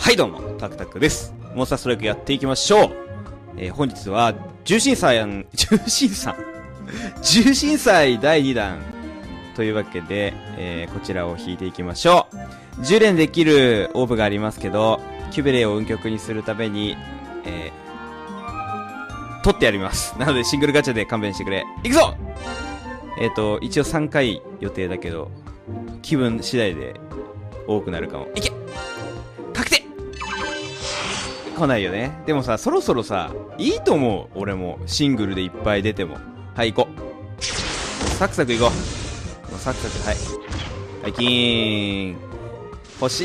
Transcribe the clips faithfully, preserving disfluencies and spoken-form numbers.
はいどうも、タクタクです。モンスターストライクやっていきましょう。えー、本日は、重心祭、重心祭重心祭だいにだんというわけで、えー、こちらを引いていきましょう。じゅう連できるオーブがありますけど、キュベレーを運極にするために、えー、取ってやります。なのでシングルガチャで勘弁してくれ。いくぞ。えっと、一応さんかい予定だけど、気分次第で多くなるかも。いけ確定来ないよね。でもさ、そろそろさ、いいと思う。俺も、シングルでいっぱい出ても。はい、行こう。サクサク行こう。サクサク、はい。はい、キーン。星。うん。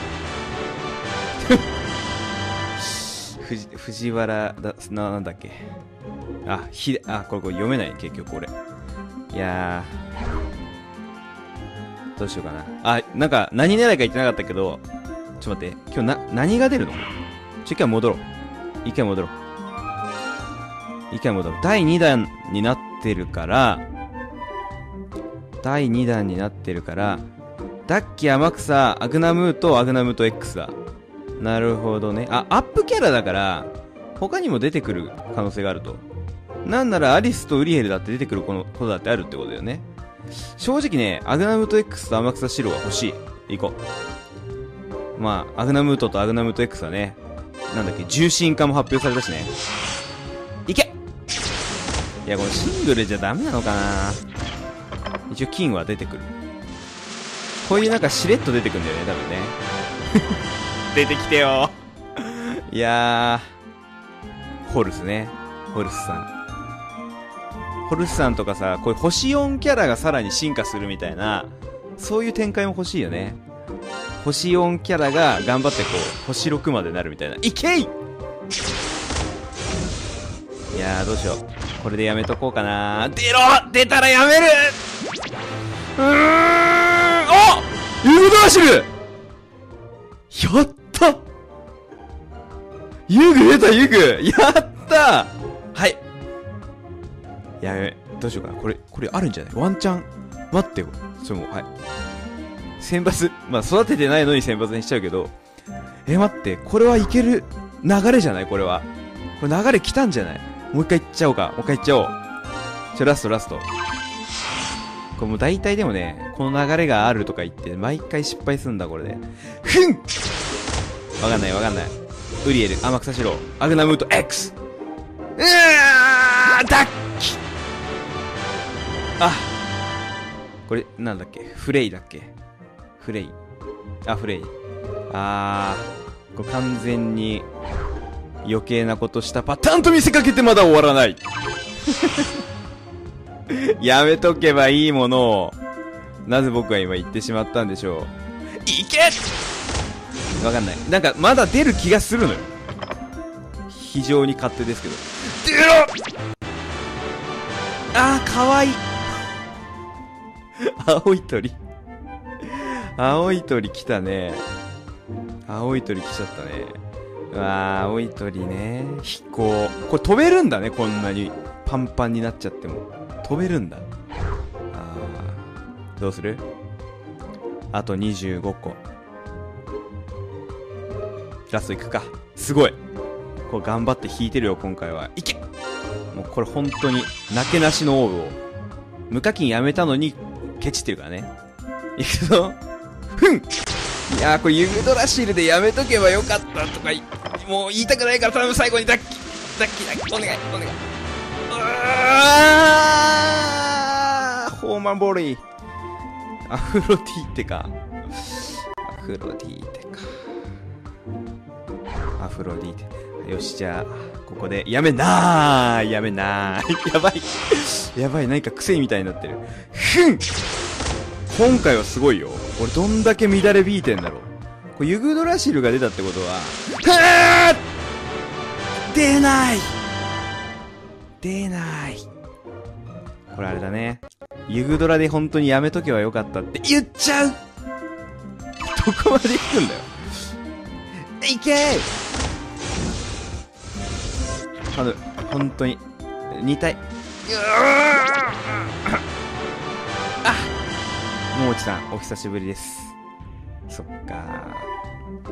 藤、藤原だ、な、なんだっけ。あ、ひ、あ、これ、これ読めない、結局、これ。いやー。どうしようかな。あ、なんか、何狙いか言ってなかったけど、ちょっと待って、今日な、何が出るの？ちょ、一回戻ろう。一回戻ろう。一回戻ろう。だいにだんになってるから、だいにだんになってるから、ダッキ、天草、アグナムート、アグナムート X だ。なるほどね。あ、アップキャラだから、他にも出てくる可能性があると。なんならアリスとウリエルだって出てくることだってあるってことだよね。正直ね、アグナムート X と天草四郎は欲しい。行こう。まあ、アグナムートとアグナムート X はね、なんだっけ、重心化も発表されたしね。いけ！いや、このシングルじゃダメなのかな。一応金は出てくる。こういうなんかしれっと出てくるんだよね、多分ね。出てきてよ。いやー、ホルスね。ホルスさん。ホルスさんとかさ、こういう星よんキャラがさらに進化するみたいな、そういう展開も欲しいよね。星よんキャラが頑張ってこう、星ろくまでなるみたいな。いけい！いやー、どうしよう。これでやめとこうかな。出ろ！出たらやめる！うーん！あ！ユグドラシル！やった！ユグ出た、ユグ！やったはい。やべ、どうしようかな。これ、これあるんじゃない？ワンチャン。待ってよ。それも、はい。選抜、まあ育ててないのに選抜にしちゃうけど、え、待って、これはいける流れじゃない？これは。これ流れ来たんじゃない？もう一回いっちゃおうか。もう一回いっちゃおう。ちょ、ラストラスト。これもう大体でもね、この流れがあるとか言って、毎回失敗すんだ、これで。ふん！わかんないわかんない。ウリエル、天草四郎、アグナムート X！ うわー！ダッキ！あ！これ、なんだっけ？フレイだっけ？フレイ。あ、フレイ。あー、これ完全に余計なことしたパターンと見せかけてまだ終わらない。やめとけばいいものを、なぜ僕は今言ってしまったんでしょう。いけ！わかんない。なんかまだ出る気がするのよ。非常に勝手ですけど。出ろ！あー、かわいい。青い鳥。青い鳥来たね。青い鳥来ちゃったね。うわー、青い鳥ね。飛行。これ飛べるんだね、こんなにパンパンになっちゃっても。飛べるんだ。あー、どうする？あとにじゅうごこ。ラストいくか。すごい。これ頑張って引いてるよ、今回は。いけ！もうこれ本当に、なけなしのオーブを。無課金やめたのに、ケチってるからね。いくぞ。ふん！いやー、これユグドラシルでやめとけばよかったとか、もう言いたくないから頼む、最後にダッキ、ダッキ、ダッキ、お願い、お願い。うわー！ホーマンボリー。アフロディーテか。アフロディーテか。アフロディーテ。よし、じゃあ、ここで、やめなーやめなーやばい。やばい、何か癖みたいになってる。ふん！今回はすごいよ。俺どんだけ乱れビーてんだろう。これユグドラシルが出たってことは、はぁ！出ない！出ない。これあれだね。ユグドラで本当にやめとけばよかったって言っちゃう！どこまで行くんだよ。いけー！あの、本当に。に体。あ！ももちさん、お久しぶりです。そっか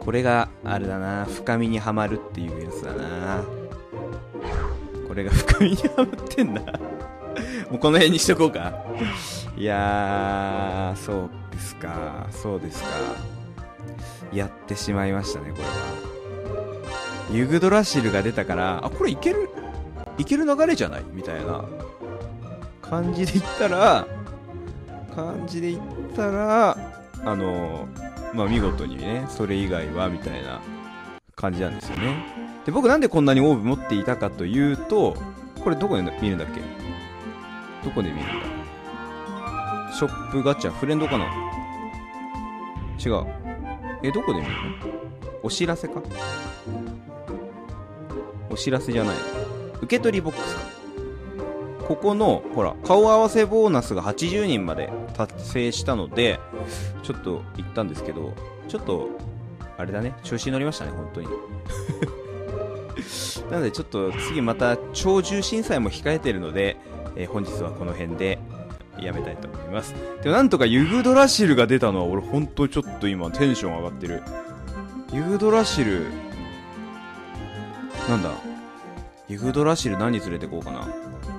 これがあれだな、深みにはまるっていうやつだな。これが深みにはまってんな。もうこの辺にしとこうか。いやー、そうですか、そうですか。やってしまいましたね、これは。ユグドラシルが出たから、あ、これいける、いける流れじゃないみたいな感じで言ったら、感じで言ったら、あの、まあ、見事にね、それ以外は、みたいな感じなんですよね。で、僕なんでこんなにオーブ持っていたかというと、これどこで見るんだっけ？どこで見るんだ？ショップガチャ、フレンドかな？違う。え、どこで見るの？お知らせか？お知らせじゃない。受け取りボックスか。ここの、ほら、顔合わせボーナスがはちじゅうにんまで達成したので、ちょっと行ったんですけど、ちょっと、あれだね、調子に乗りましたね、本当に。なので、ちょっと次また、超重審査も控えてるので、えー、本日はこの辺でやめたいと思います。でもなんとかユグドラシルが出たのは、俺本当にちょっと今テンション上がってる。ユグドラシル、なんだユグドラシル何連れてこうかな。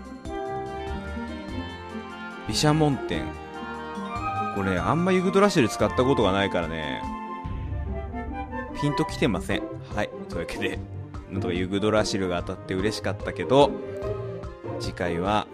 毘沙門天。これね、あんまユグドラシル使ったことがないからね、ピンときてません。はい。というわけで、なんとかユグドラシルが当たって嬉しかったけど、次回は、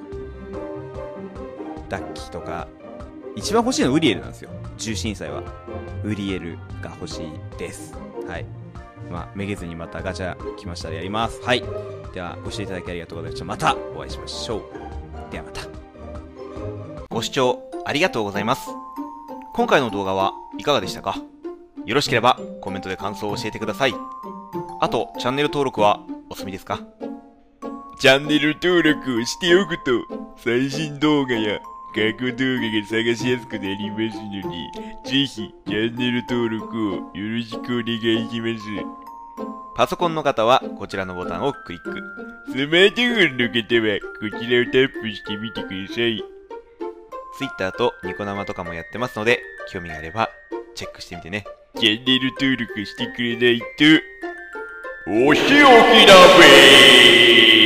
ダッキとか、一番欲しいのはウリエルなんですよ。重心祭は。ウリエルが欲しいです。はい。まあ、めげずにまたガチャ来ましたらやります。はい。では、ご視聴いただきありがとうございました。またお会いしましょう。ではまた。ご視聴ありがとうございます。今回の動画はいかがでしたか？よろしければコメントで感想を教えてください。あと、チャンネル登録はお済みですか？チャンネル登録をしておくと、最新動画や過去動画が探しやすくなりますので、ぜひチャンネル登録をよろしくお願いします。パソコンの方はこちらのボタンをクリック。スマートフォンの方はこちらをタップしてみてください。Twitter とニコ生とかもやってますので、興味があればチェックしてみてね。チャンネル登録してくれないと、お仕置きだべー。